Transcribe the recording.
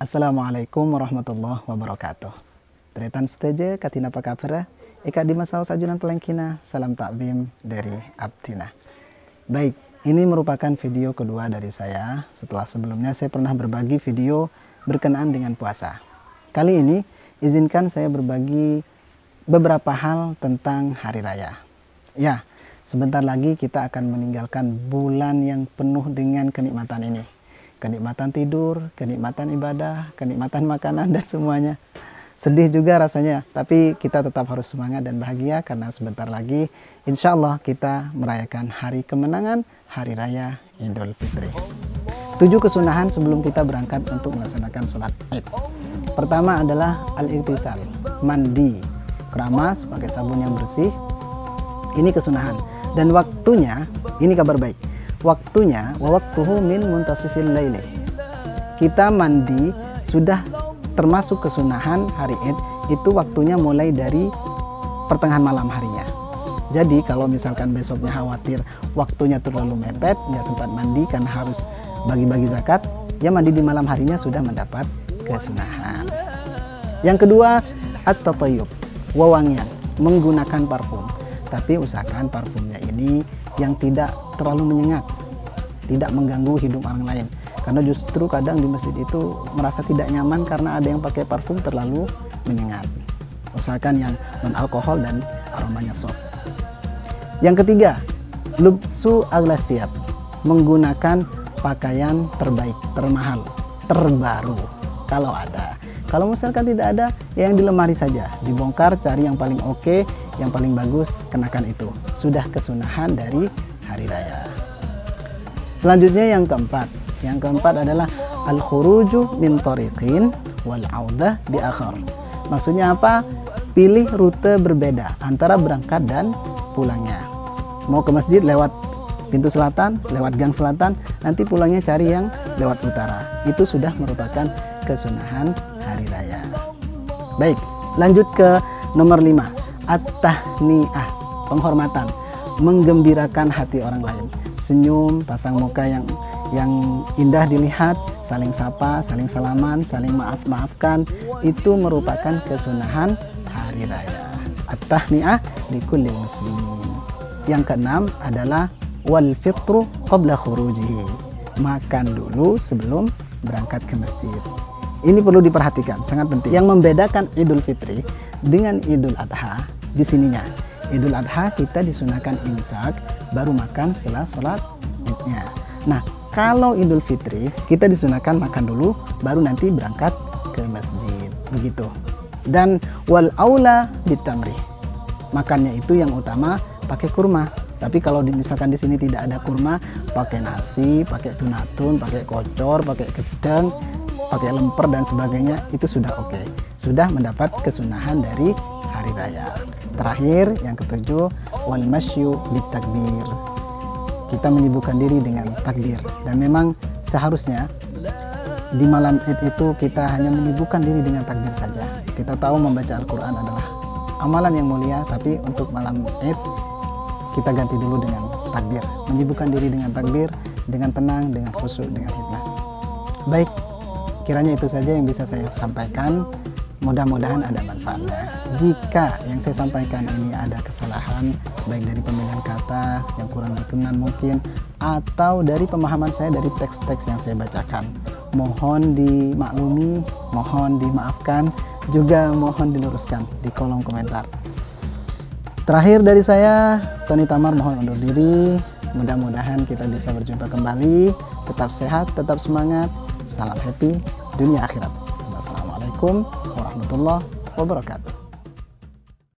Assalamualaikum warahmatullahi wabarakatuh. Tretan seteje katina pakapera, eka di masau sajunan pelengkina, salam takbim dari Abdina. Baik, ini merupakan video kedua dari saya setelah sebelumnya saya pernah berbagi video berkenaan dengan puasa. Kali ini izinkan saya berbagi beberapa hal tentang hari raya. Ya, sebentar lagi kita akan meninggalkan bulan yang penuh dengan kenikmatan ini. Kenikmatan tidur, kenikmatan ibadah, kenikmatan makanan, dan semuanya. Sedih juga rasanya, tapi kita tetap harus semangat dan bahagia karena sebentar lagi insya Allah kita merayakan hari kemenangan, hari raya Idul Fitri. 7 kesunahan sebelum kita berangkat untuk melaksanakan sholat Id. Pertama adalah al-ightisal, mandi, keramas, pakai sabun yang bersih. Ini kesunahan. Dan waktunya, ini kabar baik. Waktunya wawaktuhu min muntasifil laili. Kita mandi sudah termasuk kesunahan hari Id, itu waktunya mulai dari pertengahan malam harinya. Jadi kalau misalkan besoknya khawatir waktunya terlalu mepet, nggak sempat mandi karena harus bagi-bagi zakat, ya mandi di malam harinya sudah mendapat kesunahan. Yang kedua, at-tatayyub, wewangian, menggunakan parfum. Tapi usahakan parfumnya ini yang tidak terlalu menyengat, tidak mengganggu hidung orang lain. Karena justru kadang di masjid itu merasa tidak nyaman karena ada yang pakai parfum terlalu menyengat. Usahakan yang non-alkohol dan aromanya soft. Yang ketiga, lubsu aglathiyab, menggunakan pakaian terbaik, termahal, terbaru kalau ada. Kalau misalkan tidak ada, ya yang di lemari saja, dibongkar, cari yang paling oke, yang paling bagus, kenakan itu. Sudah kesunahan dari hari raya. Selanjutnya yang keempat. Yang keempat adalah al-khuruju min tariqin wal audah bi akhar. Maksudnya apa? Pilih rute berbeda antara berangkat dan pulangnya. Mau ke masjid lewat pintu selatan, lewat gang selatan, nanti pulangnya cari yang lewat utara. Itu sudah merupakan kesunahan hari raya. Baik, lanjut ke nomor 5. At-tahni'ah, penghormatan, menggembirakan hati orang lain. Senyum, pasang muka yang indah dilihat, saling sapa, saling salaman, saling maaf-maafkan, itu merupakan kesunahan hari raya. At-tahni'ah likulli muslimin. Yang keenam adalah wal fitru qabla khurujihi, makan dulu sebelum berangkat ke masjid. Ini perlu diperhatikan, sangat penting. Yang membedakan Idul Fitri dengan Idul Adha di sininya. Idul Adha kita disunahkan imsak, baru makan setelah sholat Idnya. Nah, kalau Idul Fitri kita disunahkan makan dulu, baru nanti berangkat ke masjid. Begitu. Dan wal aula bitamri, makannya itu yang utama pakai kurma. Tapi kalau misalkan di sini tidak ada kurma, pakai nasi, pakai tunatun, pakai kocor, pakai gedang, pakai lemper dan sebagainya, itu sudah oke. Sudah mendapat kesunahan dari hari raya. Terakhir, yang ketujuh, wal masyu bitakbir. Kita menyibukkan diri dengan takbir. Dan memang seharusnya di malam Id itu kita hanya menyibukkan diri dengan takbir saja. Kita tahu membaca Al-Quran adalah amalan yang mulia, tapi untuk malam Id kita ganti dulu dengan takbir. Menyibukkan diri dengan takbir, dengan tenang, dengan khusyuk, dengan hikmah. Baik, kiranya itu saja yang bisa saya sampaikan. Mudah-mudahan ada manfaatnya. Jika yang saya sampaikan ini ada kesalahan, baik dari pemilihan kata yang kurang berkenan mungkin, atau dari pemahaman saya dari teks-teks yang saya bacakan, mohon dimaklumi, mohon dimaafkan, juga mohon diluruskan di kolom komentar. Terakhir dari saya, Tony Tamar mohon undur diri. Mudah-mudahan kita bisa berjumpa kembali. Tetap sehat, tetap semangat. Salam happy dunia akhirat. Wassalamualaikum warahmatullahi wabarakatuh.